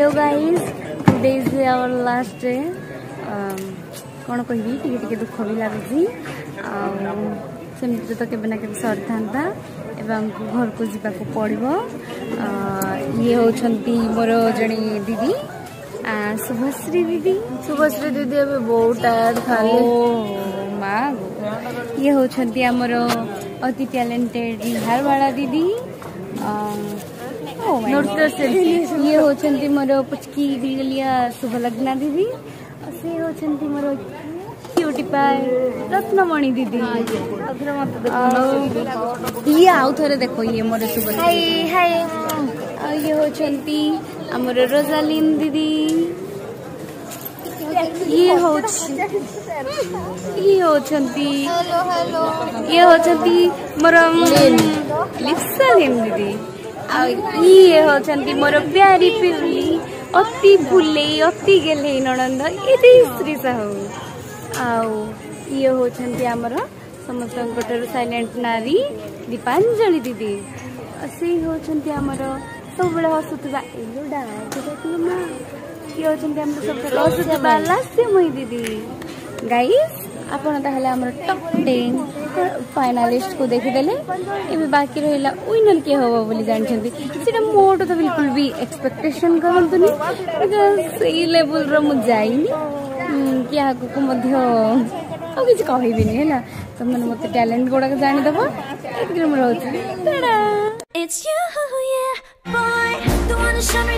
Hello guys, today is our last day. कौन कहबी टिके दुख भी लगुच सेमती तो केबे ना केबे सरी था एवं घर को जावाक पड़ो। ये होती मोर जड़े दीदी शुभश्री दीदी। शुभश्री दीदी अभी बहुत टायर्ड खाली माँ। ये होती आमर अति टैलेंटेड बिहारवाला दीदी। ये होती मोर पुचकी दिलिया शुभलग्ना दीदी। से होती मोर क्यूटी पाए रत्नमणि दीदी। ये आउ थे देखो ये मोर शुभश्री। ये होती आमर रोजालिन दीदी। ये होती मोर लिप्सालिन दीदी। ये होती मोर प्यारी पिली अति भूले अति गेले ननंद ये श्री साहू। ये होती आमर समस्त साइलेंट नारी दीपांजलि दीदी। से होती आमर सब हसुवा एलुडा माँ। ये होती सब हसुवा लास्यमयी दीदी। गाइस आपन ताहले हमर टॉप 10 फाइनलिस्ट को देखिदेले। एबे बाकी रहिला विनर के होबो बोली जानछन्ती। सेटा मोट तो बिल्कुल भी एक्सपेक्टेशन करंतुनी सही लेवल रो मु जाइनी क्या को मध्य आ किछ कहबिनी हैला। त मन मते टैलेंट गोडा के जानि दबो एतिक हम रहउछि। Tada it's you yeah boy the one to show me